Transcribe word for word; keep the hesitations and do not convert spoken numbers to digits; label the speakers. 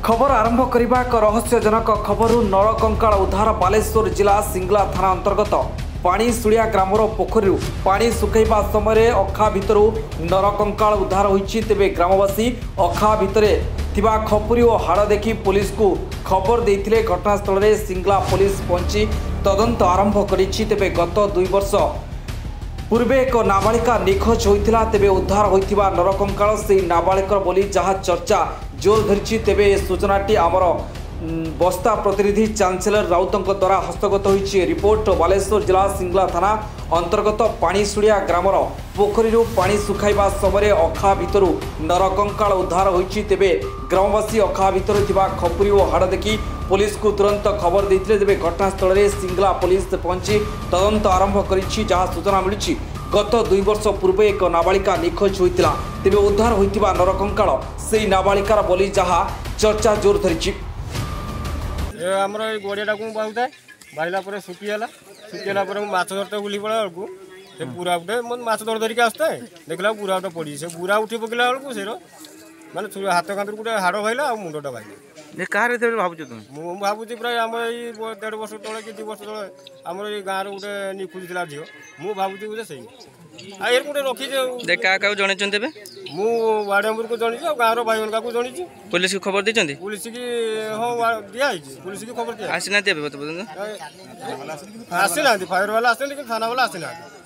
Speaker 1: खबर आरंभ करने एक रहस्यजनक खबर नरकंकाल उद्धार बालेश्वर जिला सिंगला थाना अंतर्गत पानी सुड़िया ग्रामर पोखरी पानी सुखैबा समय अखा भितर नरकंकाल उद्धार होइछि। तेबे ग्रामवासी अखा भितर थिबा खपुरी और हाड़ देखि पुलिस को खबर देइथिले। घटनास्थल में सिंगला पुलिस पहुंची तदंत आरंभ करिछि। तेबे गत दुई वर्ष पूर्वे एक नाबालिका निखोज होइथिला। तेबे उद्धार होइथिबा नरकंकाल से नाबालिकर बोली जहाँ चर्चा जोर धरिछि। तेबे सूचनाटी आमर बस्ता प्रतिनिधि चांसेलर राउतों द्वारा हस्तगत होइछि। रिपोर्ट बालेश्वर जिला सिंगला थाना अंतर्गत पानीसुड़िया ग्रामर पोखरी पानी सुखाइबा समय अखा भितर नरकंकाल उद्धार होइछि। तेबे ग्रामवासी अखा भितर थिबा खपुरी और हाड़ देखि पुलिस को तुरंत खबर देइथिले। तेबे घटनास्थल में सिंगला पुलिस पहुंची तदंत आरंभ करिछि। जहाँ सूचना मिलुछि गत दुई वर्ष पूर्व एक नाबालिका निखोज होइतिला। तेबे उद्धार होइतिबा नरकंकाल सेई नाबालिकार बोली जहाँ चर्चा जोर धरिछि।
Speaker 2: आमर गड़िया को बाहुता बाहला पर सुखीगला सुखीगला माछ धरते बुली पड़ा बेलू से पूरा उठे मतलब माछ धर धरिक आसता देखला पूरा उठे पड़ी से पूरा उठी पकड़ा बेलू से माने हाथ कांतर गोटे हाड़ भाईला आ मुंडटा भाईला
Speaker 3: कहाँ भावुच तुम
Speaker 2: मु भावुची प्राय आम ये देढ़ वर्ष तले कि दु वर्ष तले आम ये गाँव गोटे निखोज था झील मु भावुची गोटे से एर गोटे रखी
Speaker 3: क्या जन
Speaker 2: मु वार्ड मेम्बर को जनी गाँव भाई मान को जनी
Speaker 3: पुलिस को खबर दी
Speaker 2: पुलिस की हाँ दिखाई पुलिस की खबर दिया
Speaker 3: आसी ना
Speaker 2: आसी ना फायर वाला आसे लेकिन थाना वाला आसी ना।